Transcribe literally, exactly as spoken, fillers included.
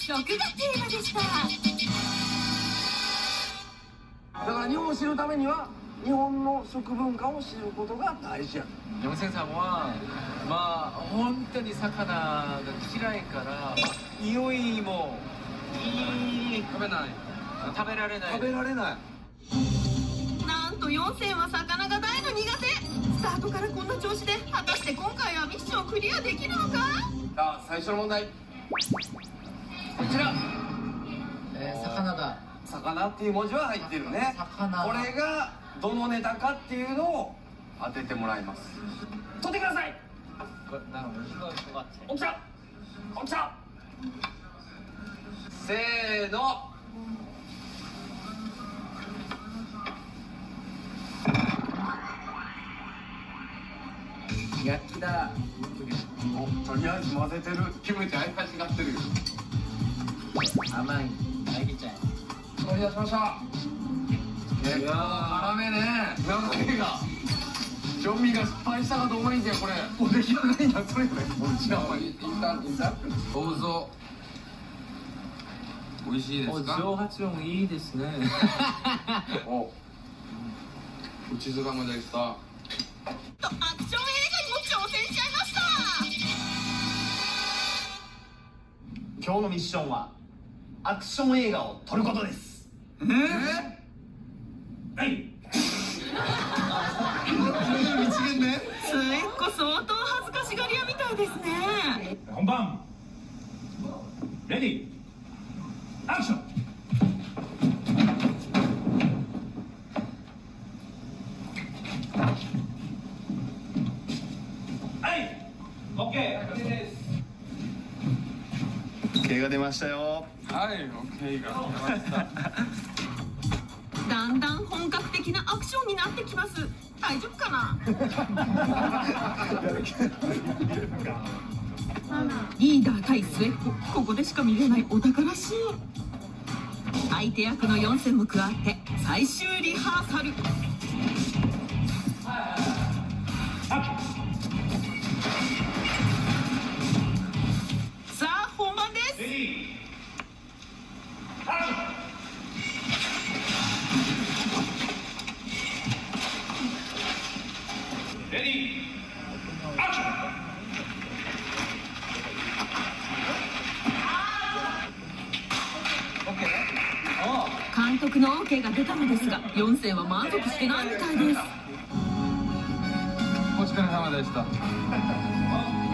食がテーマでした。 だから日本を知るためには日本の食文化を知ることが大事や。 영생さんはまあ本当に魚が嫌いから、まあ、匂いもいい食べない食べられない食べられない。 なんとよんせんは魚が大の苦手。スタートからこんな調子で果たして今回はミッションクリアできるのか。 さあ最初の問題こちら、 えー、魚だ。 魚っていう文字は入ってるね。 魚これがどのネタかっていうのを当ててもらいます。取ってください。 なんか難しいか大きさ大きさせーの。 焼きだ。 お、とりあえず混ぜてる。キムチ相変わらずってる。 甘い焼きちゃい取り出しました。結構辛めね。流れがジョンミが失敗したかと思いんすよ。これもう出来上がりになっとるよね。一旦一旦一旦どうぞ。美味しいですか。 上八音いいですね。 お、内塚までした。 とアクション映画にも挑戦しちゃいました。 今日のミッションはアクション映画を撮ることです。 えー、 はい末っ子相当恥ずかしがり屋みたいですね。 本番レディーアクション。はい オーケー です。 OK が出ましたよ。 はい、オッケーが出ました。 だんだん本格的なアクションになってきます。大丈夫かな。リーダー対末っ子、ここでしか見れないお宝シーン。相手役のよんせんも加わって最終リハーサル。さあ本番です。 レディーアクション。 監督の OK が出たのですが、よんせんは満足してないみたいです。 お疲れ様でした。